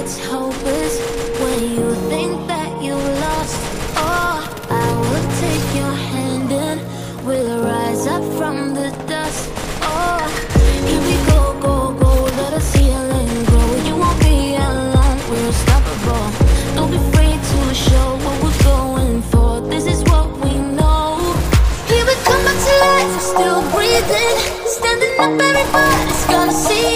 it's hopeless when you think that you lost. Oh, I will take your hand and we'll rise up from the dust. Oh, here we go, go, go, let us heal and grow. You won't be alone, we're unstoppable. Don't be afraid to show what we're going for. This is what we know. Here we come back to life, we're still breathing. Standing up, everybody's gonna see